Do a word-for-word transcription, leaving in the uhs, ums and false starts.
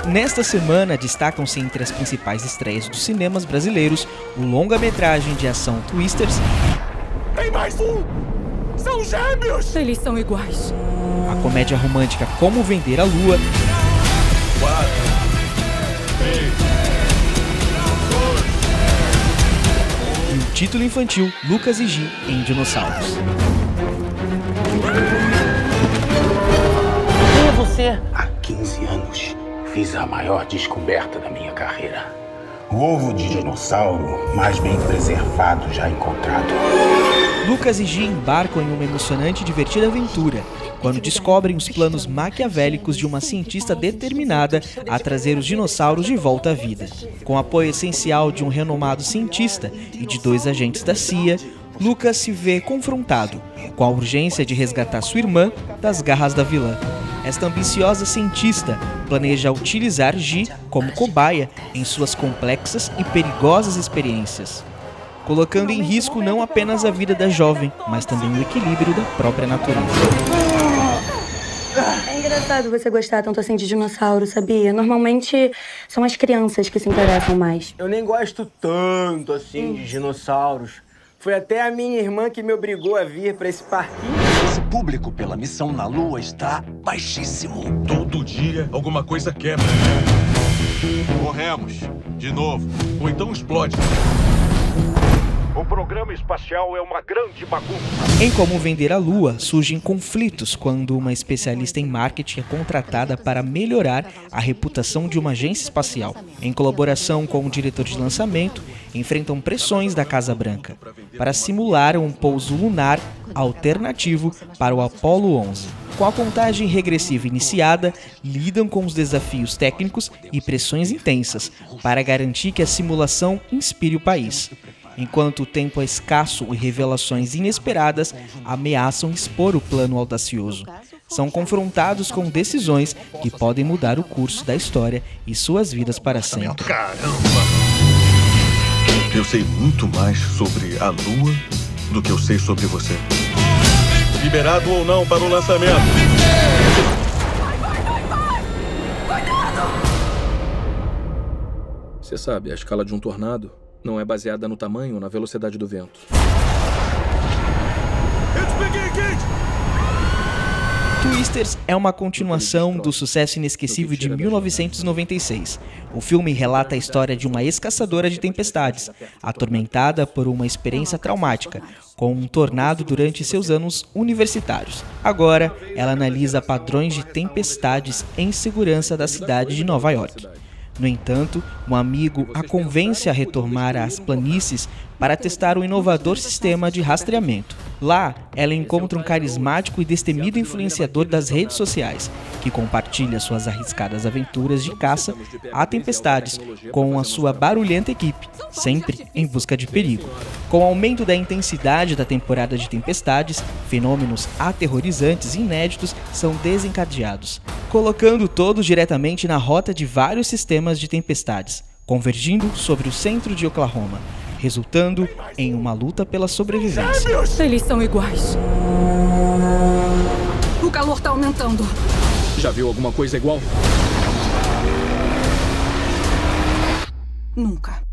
Nesta semana, destacam-se entre as principais estreias dos cinemas brasileiros o longa-metragem de ação Twisters. Tem mais um! São gêmeos! Eles são iguais. A comédia romântica Como Vender a Lua. Quatro, três, dois. E o título infantil Lucas e Gi em Dinossauros. Quem é você? Há quinze anos, fiz a maior descoberta da minha carreira. O ovo de dinossauro mais bem preservado já encontrado. Lucas e Gi embarcam em uma emocionante e divertida aventura, quando descobrem os planos maquiavélicos de uma cientista determinada a trazer os dinossauros de volta à vida. Com o apoio essencial de um renomado cientista e de dois agentes da C I A, Lucas se vê confrontado com a urgência de resgatar sua irmã das garras da vilã. Esta ambiciosa cientista planeja utilizar Gi como cobaia em suas complexas e perigosas experiências, colocando em risco não apenas a vida da jovem, mas também o equilíbrio da própria natureza. É engraçado você gostar tanto assim de dinossauro, sabia? Normalmente são as crianças que se interessam mais. Eu nem gosto tanto assim de dinossauros. Foi até a minha irmã que me obrigou a vir pra esse parquinho. Esse público pela missão na Lua está baixíssimo. Todo dia alguma coisa quebra. Corremos. De novo. Ou então explode. O programa espacial é uma grande bagunça. Em Como Vender a Lua, surgem conflitos quando uma especialista em marketing é contratada para melhorar a reputação de uma agência espacial. Em colaboração com o diretor de lançamento, enfrentam pressões da Casa Branca para simular um pouso lunar alternativo para o Apollo onze. Com a contagem regressiva iniciada, lidam com os desafios técnicos e pressões intensas para garantir que a simulação inspire o país. Enquanto o tempo é escasso e revelações inesperadas ameaçam expor o plano audacioso. São confrontados com decisões que podem mudar o curso da história e suas vidas para sempre. Caramba! Eu sei muito mais sobre a Lua do que eu sei sobre você. Liberado ou não para o lançamento? Vai, vai, vai, vai! Cuidado! Você sabe, a escala de um tornado não é baseada no tamanho ou na velocidade do vento. Eu te peguei, Kate! Twisters é uma continuação do sucesso inesquecível de mil novecentos e noventa e seis. O filme relata a história de uma ex-caçadora de tempestades, atormentada por uma experiência traumática, com um tornado durante seus anos universitários. Agora, ela analisa padrões de tempestades em segurança da cidade de Nova York. No entanto, um amigo a convence a retornar às planícies para testar um inovador sistema de rastreamento. Lá, ela encontra um carismático e destemido influenciador das redes sociais, que compartilha suas arriscadas aventuras de caça a tempestades com a sua barulhenta equipe, sempre em busca de perigo. Com o aumento da intensidade da temporada de tempestades, fenômenos aterrorizantes e inéditos são desencadeados, colocando todos diretamente na rota de vários sistemas de tempestades, convergindo sobre o centro de Oklahoma, resultando em uma luta pela sobrevivência. Eles são iguais. O calor tá aumentando. Já viu alguma coisa igual? Nunca.